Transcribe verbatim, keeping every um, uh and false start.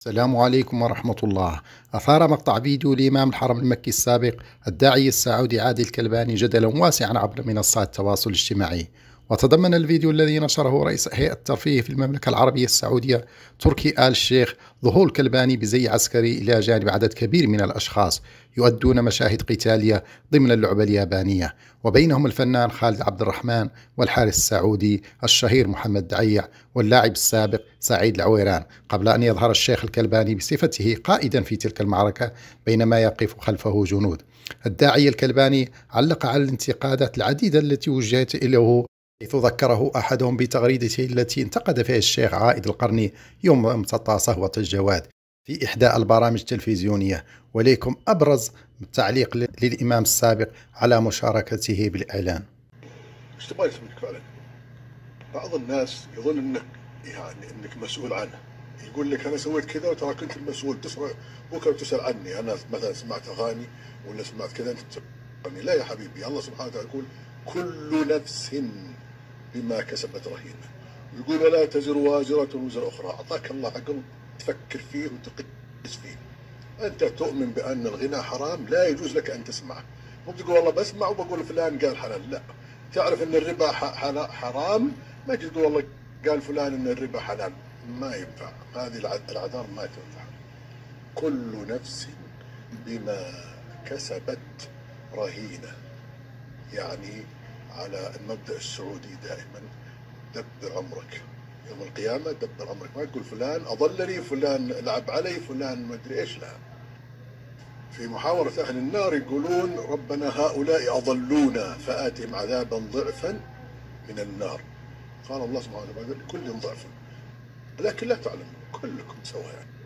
السلام عليكم ورحمة الله. أثار مقطع فيديو لإمام الحرم المكي السابق الداعية السعودي عادل الكلباني جدلا واسعا عبر منصات التواصل الاجتماعي. وتضمن الفيديو الذي نشره رئيس هيئة الترفيه في المملكة العربية السعودية تركي آل الشيخ ظهور الكلباني بزي عسكري إلى جانب عدد كبير من الأشخاص يؤدون مشاهد قتالية ضمن اللعبة اليابانية، وبينهم الفنان خالد عبد الرحمن والحارس السعودي الشهير محمد دعيع واللاعب السابق سعيد العويران، قبل أن يظهر الشيخ الكلباني بصفته قائدا في تلك المعركة بينما يقف خلفه جنود. الداعية الكلباني علق على الانتقادات العديدة التي وجهت إليه، حيث ذكره أحدهم بتغريدته التي انتقد فيها الشيخ عائد القرني يوم امتطى صهوة الجواد في إحدى البرامج التلفزيونية. وليكم أبرز تعليق للإمام السابق على مشاركته بالإعلان. ايش تبغى يسويك فعلا؟ بعض الناس يظن انك يعني انك مسؤول عنه، يقول لك انا سويت كذا وترى كنت المسؤول، تسمع بكره تسال عني، انا مثلا سمعت اغاني ولا سمعت كذا انت تسالني. لا يا حبيبي، الله سبحانه وتعالى يقول كل نفس بما كسبت رهينه، ويقول ولا تزر وازره وزر اخرى. اعطاك الله عقل تفكر فيه وتقيس فيه. انت تؤمن بان الغنى حرام، لا يجوز لك ان تسمعه. مو بتقول والله بسمع وبقول فلان قال حلال، لا. تعرف ان الربا حرام، ما تجي تقول والله قال فلان ان الربا حلال، ما ينفع. هذه العذار ما تنفع. كل نفس بما كسبت رهينه، يعني على المبدأ السعودي دائما دبر عمرك، يوم القيامة دبر عمرك. ما تقول فلان أضلني، فلان لعب علي، فلان ما أدري إيش. لا. في محاورة أهل النار يقولون ربنا هؤلاء أضلونا فآتهم عذابا ضعفا من النار. قال الله سبحانه وتعالى لكل ضعف، لكن لا تعلم كلكم سواء.